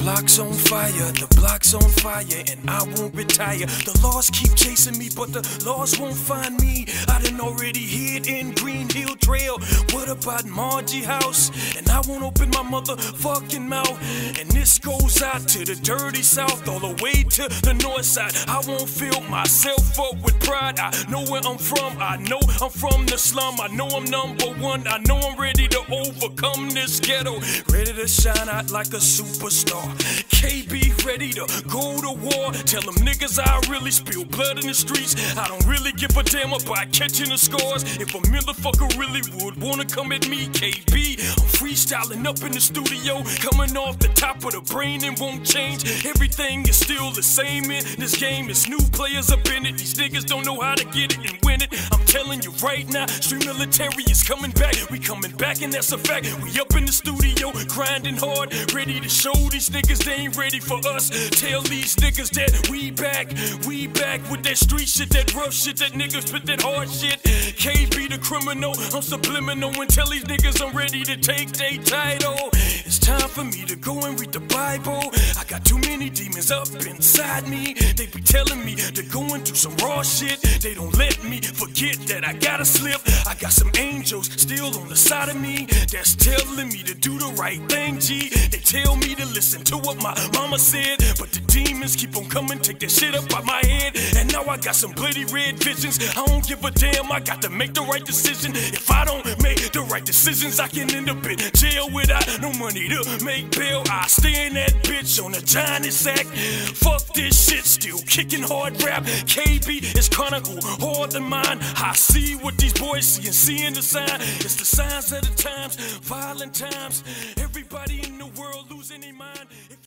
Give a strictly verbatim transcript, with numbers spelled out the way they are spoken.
block's on fire, the block's on fire, and I won't retire. The laws keep chasing me, but the laws won't find me. I done already hid in Green Hill Trail. What about Margie House? And I won't open my motherfucking mouth. And this goes out to the dirty south, all the way to the north side. I won't fill myself up with pride. I know where I'm from, I know I'm from the slum. I know I'm number one, I know I'm ready to overcome this ghetto. Ready to shine out like a superstar. K B ready to go to war. Tell them niggas I really spill blood in the streets. I don't really give a damn about catching the scores. If a motherfucker really would wanna come at me, K B, I'm freestyling up in the studio, coming off the top of the brain and won't change. Everything is still the same in this game. It's new players up in it. These niggas don't know how to get it and win it. I'm telling you right now, Street Military is coming back. We coming back and that's a fact. We up in the studio, grinding hard, ready to show these niggas they ain't ready for us. Tell these niggas that we back, we back with that street shit, that rough shit, that niggas spit that hard shit. K B the criminal, I'm subliminal and tell these niggas I'm ready to take their title. It's time for me to go and read the Bible. I got too many demons up inside me. They be telling me to go and do some raw shit. They don't let me forget that I gotta slip. I got some angels still on the side of me that's telling me to do the right thing, G. They tell me to listen to what my mama said, but the demons keep on coming, take that shit up out my head. And now I got some bloody red visions. I don't give a damn, I got to make the right decision. If I don't make the right decisions, I can end up in jail without no money to make bail. I stay in that bitch on a giant sack. Fuck this shit, still kicking hard rap. K B is kinda who hard than mine. I see what these boys see and seeing the sign. It's the signs of the times, violent times. Everybody in the world losing their mind.